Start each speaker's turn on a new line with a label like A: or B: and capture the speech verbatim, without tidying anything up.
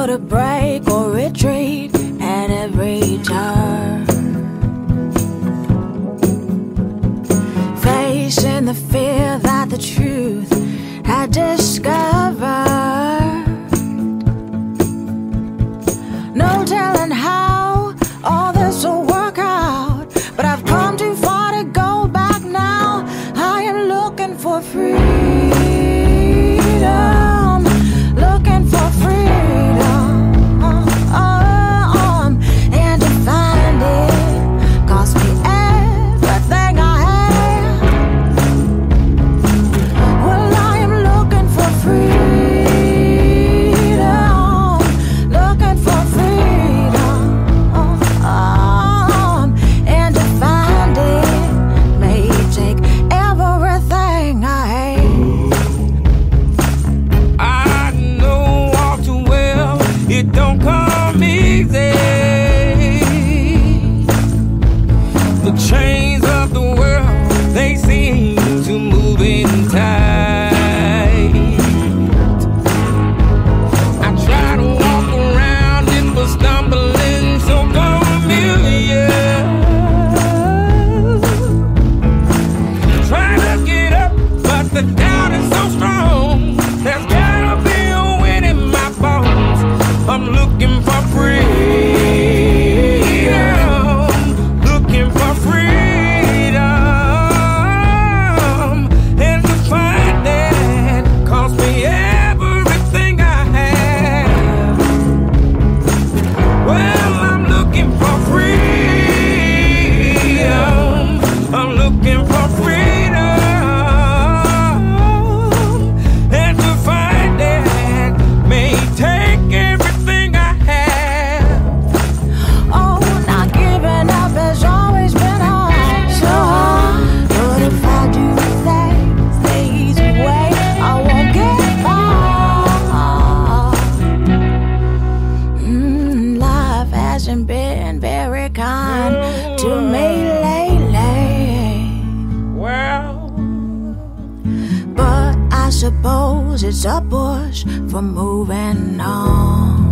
A: to break or retreat at every turn, facing the fear that the truth had discovered. No telling how all this will work out, but I've come too far to go back now. I am looking for freedom, looking for freedom, um, and to find it cost me everything I have. Well, I am looking for freedom, looking for freedom, um, and to find it may take everything I hate.
B: I know all too well it don't come easy. The chains of the world, they seem to move in tight. I try to walk around it, but stumbling so familiar. Try to get up, but the doubt is so strong. There's gotta be a wind in my bones. I'm looking for freedom, looking for freedom, and to find that cost me everything I have. Well, I'm looking for freedom, I'm looking for freedom, and to find that may take everything I have.
A: Oh, not giving up has always been hard, so hard. But if I do things the easy way, I won't get far. Mm, life hasn't been very kind to me lately,
B: Well,
A: but I suppose it's a push for moving on.